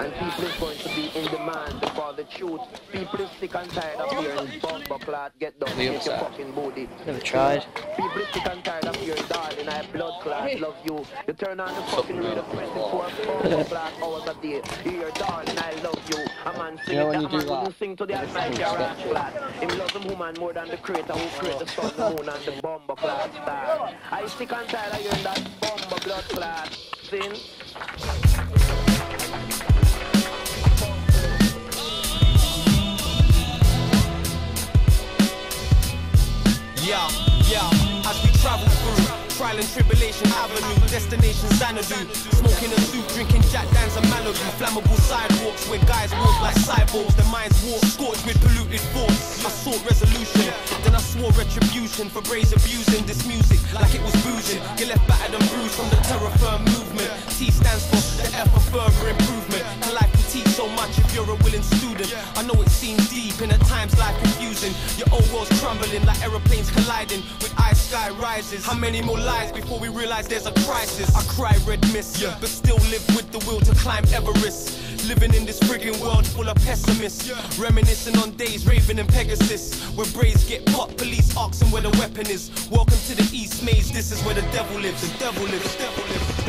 and people is going to be in demand for the truth. People is sick and tired of hearing bumper clot, get down, get your fucking booty. Never tried. People is sick and tired of hearing darling, I blood clot, love you. You turn on the fucking radio 24 bumper clot hours a day. You hear darling, I love you. A man sing it, a man wouldn't sing to the almighty rash clot. Him love the woman more than the creator who create the sun, the moon and the bumper clot star. I sick and tired of hearing that bumper blood clot. Sin. As we travel through trial and tribulation avenue, destination Xanadu, smoking a soup, drinking Jack Daniels and Malibu, flammable sidewalks where guys walk like cyborgs, their minds walk, scorched with polluted thoughts. I sought resolution, then I swore retribution for Braze abusing this music like it was boozing. You're left battered and bruised from the terror firm movement. T stands for the F for further improvement. And life can teach so much if you're a willing student. I know it seems deep and at times life confusing. Your old world's crumbling like aeroplanes colliding with ice sky rises. How many more lies before we realize there's a crisis? I cry red mist, but still live with the will to climb Everest. Living in this friggin' world full of pessimists, reminiscing on days raving in Pegasus, where braids get popped, police asking where the weapon is. Welcome to the East Maze, this is where the devil lives. The devil lives, the devil lives.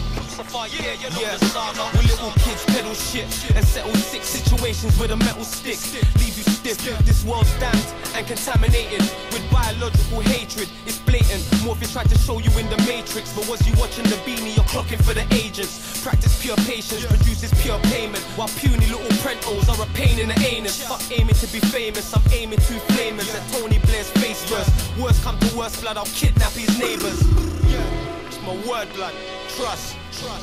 Where little kids peddle shit and settle sick situations with a metal stick. Leave you stiff. This world's damned and contaminated with biological hatred. It's blatant. Morpheus tried to show you in the Matrix, but was you watching the beanie? You're clocking for the agents. Practice pure patience, produces pure payment, while puny little prentos are a pain in the anus. Fuck aiming to be famous, I'm aiming to flamers at Tony Blair's face first. Worst come to worst, blood, I'll kidnap his neighbors. It's my word, blood. Trust.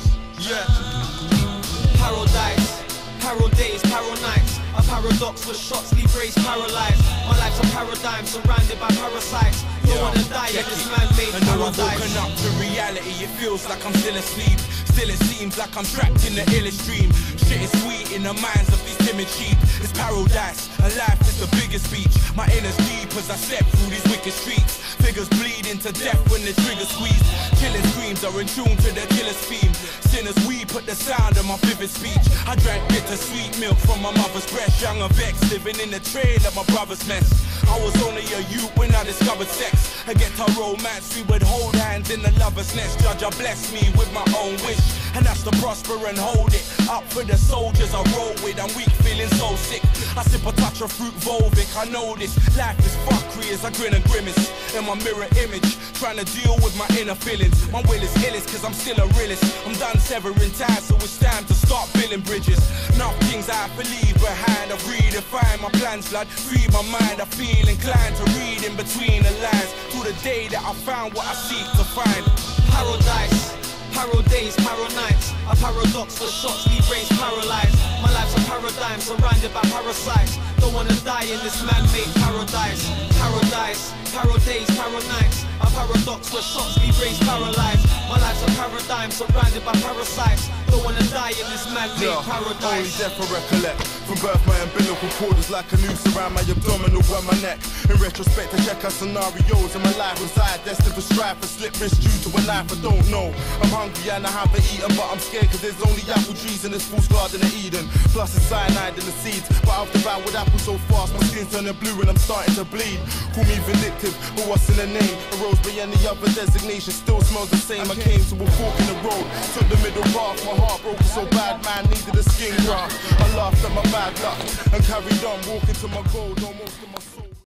Paradise, paro days, paro nights. A paradox with shots leave rays paralyzed. My life's a paradigm surrounded by parasites. Don't wanna die in this man-made paradise. I know I've woken up to reality. It feels like I'm still asleep. Still it seems like I'm trapped in the illest dream. Shit is sweet in the minds of these timid sheep. It's paradise, and life is the biggest speech. My inner's deep as I step through these wicked streets. Figures bleeding to death when the trigger squeeze. Killing screams are in tune to their killer's theme. Sinners we put the sound of my vivid speech. I drank bitter sweet milk from my mother's breast. Young and vexed, living in the trail of my brother's mess. I was only a youth when I discovered sex. Against our romance, we would hold hands in the lover's nest. Judge, I bless me with my own wish, and that's to prosper and hold it up for the soldiers I roll with. I'm weak, feeling so sick. I sip a touch of fruit Volvic. I know this life is fuckery as I grin and grimace in my mirror image, trying to deal with my inner feelings. My will is illest cause I'm still a realist. I'm done severing ties, so it's time to start building bridges. Enough things I have to leave behind. I've redefined my plans, blood, free my mind. I feel inclined to read in between the lines, till the day that I found what I seek to find. Paradise, paro days, paro nights. A paradox with shots leave rays paralyzed. My life's a paradigm surrounded by parasites. Don't wanna die in this man-made paradise. Paradise, paro days, paro nights. A paradox where shots leave rays paralyzed. My life's a paradigm surrounded by parasites. Don't wanna die in this man-made paradise. Only death I recollect. From birth my umbilical cord was like a noose around my abdominal and my neck. In retrospect I check out scenarios in my life was I destined for strife and slip wrist due to a life I don't know. I'm hungry and I haven't eaten, but I'm scared cause there's only apple trees in this fool's garden of Eden. Plus it's cyanide in the seeds, but I've devoured apples so fast my skin's turning blue and I'm starting to bleed. Call me vindictive, but what's in the name? A rose by any other designation still smells the same. I came to a fork in the road, took the middle path. My heart broken so bad, man needed a skin graft. I laughed at my bad luck and carried on walking to my goal, almost to my soul.